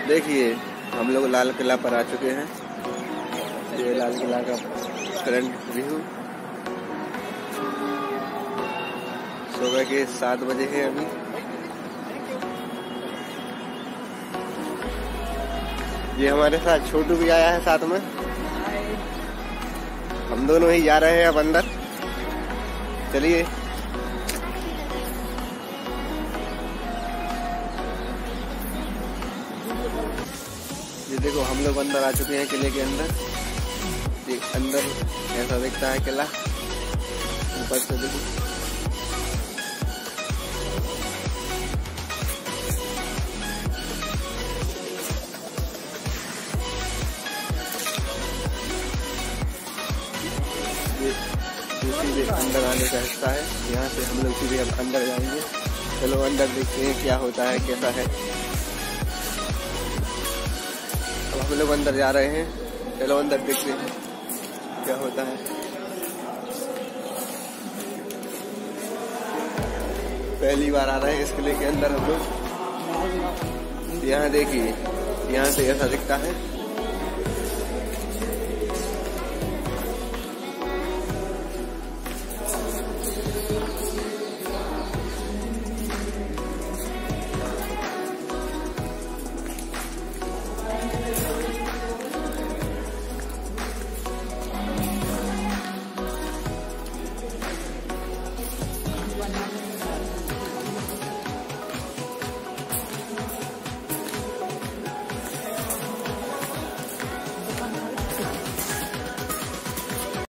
देखिए हम लोग लाल किला पर आ चुके हैं। ये लाल किला का करंट व्यू। सुबह के 7 बजे है अभी। ये हमारे साथ छोटू भी आया है साथ में। हम दोनों ही जा रहे हैं अब अंदर। चलिए ये देखो हम लोग अंदर आ चुके हैं किले के अंदर। अंदर ऐसा दिखता है किला ऊपर से। देखो सीधे अंदर आने का हिस्सा है। यहाँ से हम लोग सीधे अब अंदर जाएंगे। चलो अंदर देखते हैं क्या होता है कैसा है। अब हम लोग अंदर जा रहे हैं। चलो अंदर देखते हैं क्या होता है। पहली बार आ रहे हैं इस किले के अंदर हम लोग। यहाँ देखिए यहाँ से ऐसा दिखता है।